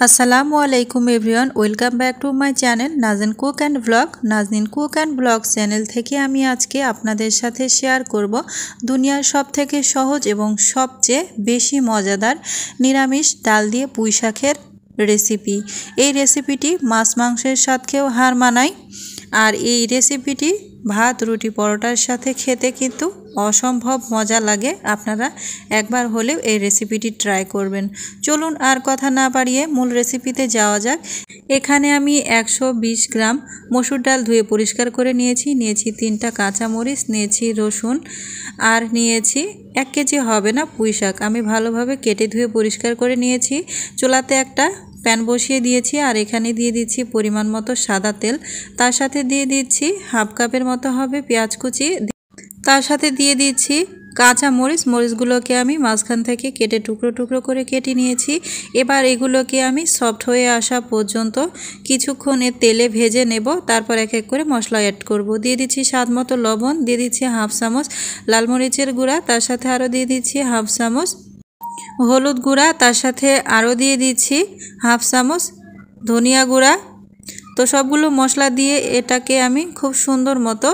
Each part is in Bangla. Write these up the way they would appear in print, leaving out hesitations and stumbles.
আসসালামু আলাইকুম everyone, welcome back to my channel Naznin cook and blog. Naznin cook and blog channel থেকে আমি আজকে আপনাদের সাথে শেয়ার করব দুনিয়ার সবথেকে সহজ এবং সবচেয়ে বেশি মজাদার নিরামিষ ডাল দিয়ে পুঁই শাকের রেসিপি। এই রেসিপিটি মাছ মাংসের সাথেও হার মানায়, আর এই রেসিপিটি ভাত রুটি পরোটার সাথে খেতে কিন্তু অসম্ভব মজা লাগে। আপনারা একবার হলেও এই রেসিপিটি ট্রাই করবেন। চলুন আর কথা না বাড়িয়ে মূল রেসিপিতে যাওয়া যাক। এখানে আমি 120 গ্রাম মসুর ডাল ধুয়ে পরিষ্কার করে নিয়েছি। 3টা কাঁচামরিচ, নিয়েছি রসুন, আর নিয়েছি 1 কেজি হবে না পুঁই শাক। আমি ভালোভাবে কেটে ধুয়ে পরিষ্কার করে নিয়েছি। চুলাতে একটা প্যান বসিয়ে দিয়েছি, আর এখানে দিয়ে দিচ্ছি পরিমাণ মতো সাদা তেল। তার সাথে দিয়ে দিচ্ছি হাফ কাপের মতো হবে পেঁয়াজ কুচি। তার সাথে দিয়ে দিচ্ছি কাঁচা মরিচ। মরিচগুলোকে আমি মাঝখান থেকে কেটে টুকরো টুকরো করে কেটে নিয়েছি। এবার এগুলোকে আমি সফট হয়ে আসা পর্যন্ত কিছুক্ষণ তেলে ভেজে নেব। তারপর এক এক করে মশলা অ্যাড করব। দিয়ে দিচ্ছি স্বাদ মতো লবণ, দিয়ে দিচ্ছি হাফ চামচ লাল মরিচের গুঁড়া, তার সাথে আরও দিয়ে দিচ্ছি হাফ চামচ হলুদ গুঁড়া, তার সাথে আরও দিয়ে দিচ্ছি হাফ চামচ ধনিয়া গুঁড়া। তো সবগুলো মশলা দিয়ে এটাকে আমি খুব সুন্দর মতো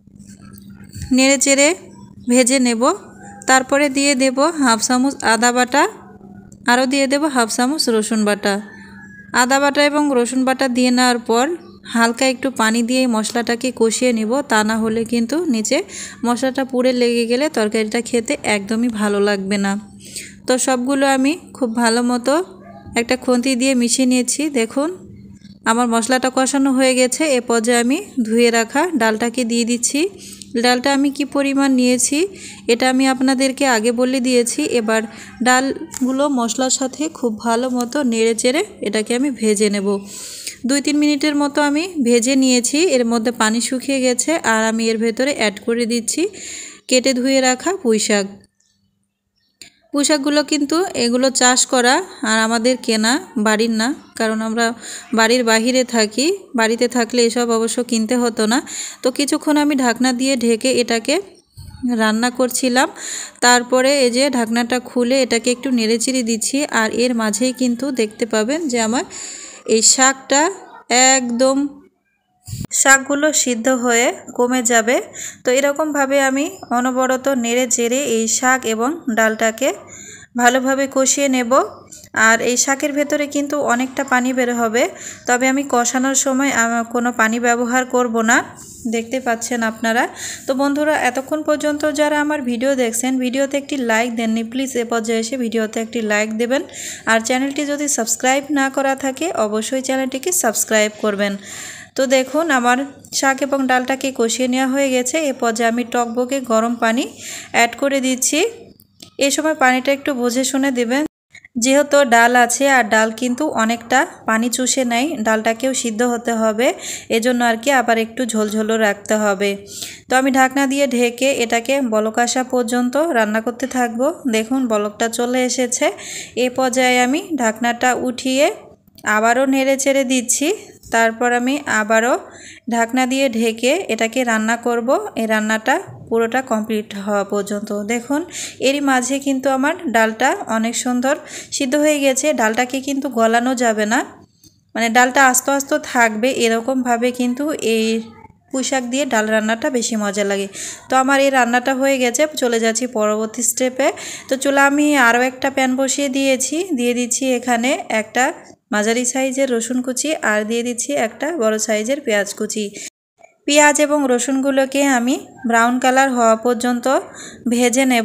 নেড়ে চেড়ে ভেজে নেব। তারপরে দিয়ে দেব হাফ চামচ আদা বাটা, আরও দিয়ে দেব হাফ চামচ রসুন বাটা। আদা বাটা এবং রসুন বাটা দিয়ে নেওয়ার পর হালকা একটু পানি দিয়ে মশলাটাকে কষিয়ে নেব। তা না হলে কিন্তু নিচে মশলাটা পুড়ে লেগে গেলে তরকারিটা খেতে একদমই ভালো লাগবে না। তো সবগুলো আমি খুব ভালো মতো একটা খুন্তি দিয়ে মিশিয়ে নিয়েছি। দেখুন আমার মশলাটা কষানো হয়ে গেছে। এ পর্যায়ে আমি ধুয়ে রাখা ডালটাকে দিয়ে দিচ্ছি। ডালটা আমি কি পরিমাণ নিয়েছি এটা আমি আপনাদেরকে আগে বলে দিয়েছি। এবার ডালগুলো মশলার সাথে খুব ভালো মতো নেড়ে চেড়ে এটাকে আমি ভেজে নেব। 2-3 মিনিটের মতো আমি ভেজে নিয়েছি। এর মধ্যে পানি শুকিয়ে গেছে, আর আমি এর ভেতরে অ্যাড করে দিচ্ছি কেটে ধুয়ে রাখা পুঁই শাক। পুঁই শাকগুলো কিন্তু এগুলো চাষ করা, আর আমাদের কেনা, বাড়ির না, কারণ আমরা বাড়ির বাহিরে থাকি। বাড়িতে থাকলে এসব অবশ্য কিনতে হতো না। তো কিছুক্ষণ আমি ঢাকনা দিয়ে ঢেকে এটাকে রান্না করছিলাম। তারপরে এই যে ঢাকনাটা খুলে এটাকে একটু নেড়েচেড়ে দিচ্ছি, আর এর মাঝেই কিন্তু দেখতে পাবেন যে আমার এই শাকটা একদম শাকগুলো সিদ্ধ হয়ে কমে যাবে। তো এরকমভাবে আমি অনবরত নেড়ে চেড়ে এই শাক এবং ডালটাকে ভালোভাবে কষিয়ে নেব। আর এই শাকের ভেতরে কিন্তু অনেকটা পানি বের হবে, তবে আমি কষানোর সময় কোনো পানি ব্যবহার করব না, দেখতে পাচ্ছেন আপনারা। তো বন্ধুরা, এতক্ষণ পর্যন্ত যারা আমার ভিডিও দেখছেন, ভিডিওতে একটি লাইক দেননি, প্লিজ এ পর্যায়ে এসে ভিডিওতে একটি লাইক দেবেন। আর চ্যানেলটি যদি সাবস্ক্রাইব না করা থাকে অবশ্যই চ্যানেলটিকে সাবস্ক্রাইব করবেন। তো দেখুন আমার শাক এবং ডালটাকে কষিয়ে নেওয়া হয়ে গেছে। এ পর্যায়ে আমি টকবকে গরম পানি অ্যাড করে দিচ্ছি। এই সময় পানিটা একটু বুঝে শুনে দেবেন, যেহেতু ডাল আছে, আর ডাল কিন্তু অনেকটা পানি চুষে নেয়, ডালটাকেও সিদ্ধ হতে হবে, এজন্য আর কি আবার একটু ঝোলঝোলও রাখতে হবে। তো আমি ঢাকনা দিয়ে ঢেকে এটাকে বলক আসা পর্যন্ত রান্না করতে থাকবো। দেখুন বলকটা চলে এসেছে। এ পর্যায়ে আমি ঢাকনাটা উঠিয়ে আবারও নেড়ে চেড়ে দিচ্ছি। তারপর আমি আবারও ঢাকনা দিয়ে ঢেকে এটাকে রান্না করব। এই রান্নাটা পুরোটা কমপ্লিট হওয়া পর্যন্ত। দেখুন এরই মাঝে কিন্তু আমার ডালটা অনেক সুন্দর সিদ্ধ হয়ে গেছে। ডালটাকে কিন্তু গলানো যাবে না, মানে ডালটা আস্তে আস্তে থাকবে, এরকমভাবে কিন্তু এই পুঁই শাক দিয়ে ডাল রান্নাটা বেশি মজা লাগে। তো আমার এই রান্নাটা হয়ে গেছে, চলে যাচ্ছি পরবর্তী স্টেপে। তো চলে আমি আরও একটা প্যান বসিয়ে দিয়ে দিচ্ছি এখানে একটা মাঝারি সাইজের রসুন কুচি, আর দিয়ে দিচ্ছি একটা বড় সাইজের পেঁয়াজ কুচি। পেঁয়াজ এবং রসুনগুলোকে আমি ব্রাউন কালার হওয়া পর্যন্ত ভেজে নেব।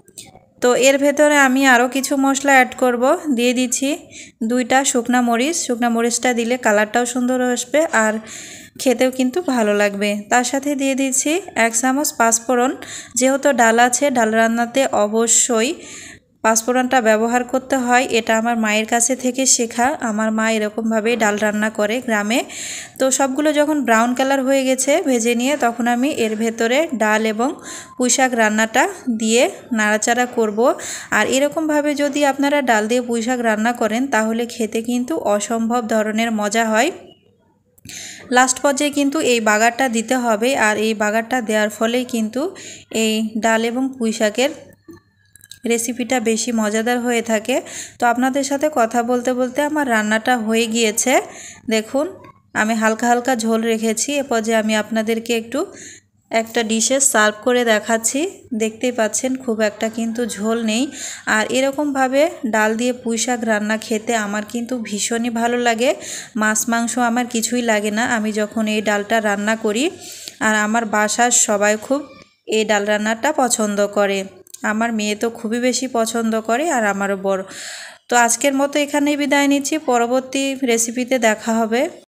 তো এর ভেতরে আমি আরও কিছু মশলা অ্যাড করব। দিয়ে দিচ্ছি 2টা শুকনা মরিচ। শুকনা মরিচটা দিলে কালারটাও সুন্দর আসবে, আর খেতেও কিন্তু ভালো লাগবে। তার সাথে দিয়ে দিচ্ছি 1 চামচ পাঁচফোড়ন। যেহেতু ডাল আছে, ডাল রান্নাতে অবশ্যই পাঁচফোড়নটা ব্যবহার করতে হয়। এটা আমার মায়ের কাছে থেকে শেখা। আমার মা এরকমভাবেই ডাল রান্না করে গ্রামে। তো সবগুলো যখন ব্রাউন কালার হয়ে গেছে ভেজে নিয়ে, তখন আমি এর ভেতরে ডাল এবং পুঁই শাক রান্নাটা দিয়ে নাড়াচাড়া করব। আর এরকমভাবে যদি আপনারা ডাল দিয়ে পুঁই শাক রান্না করেন তাহলে খেতে কিন্তু অসম্ভব ধরনের মজা হয়। লাস্ট পর্যায়ে কিন্তু এই বাগারটা দিতে হবে, আর এই বাগারটা দেওয়ার ফলেই কিন্তু এই ডাল এবং পুঁই শাকের রেসিপিটা বেশি মজাদার হয়ে থাকে। তো আপনাদের সাথে কথা বলতে বলতে আমার রান্নাটা হয়ে গিয়েছে। দেখুন আমি হালকা হালকা ঝোল রেখেছি। এরপর যে আমি আপনাদেরকে একটা ডিশে সার্ভ করে দেখাচ্ছি। দেখতেই পাচ্ছেন খুব একটা কিন্তু ঝোল নেই। আর এরকমভাবে ডাল দিয়ে পুঁই শাক রান্না খেতে আমার কিন্তু ভীষণই ভালো লাগে। মাছ মাংস আমার কিছুই লাগে না আমি যখন এই ডালটা রান্না করি। আর আমার বাসার সবাই খুব এই ডাল রান্নাটা পছন্দ করে। আমার মেয়ে তো খুবই বেশি পছন্দ করে আর আমারও বড়। তো আজকের মতো এখানেই বিদায় নিচ্ছি। পরবর্তী রেসিপিতে দেখা হবে।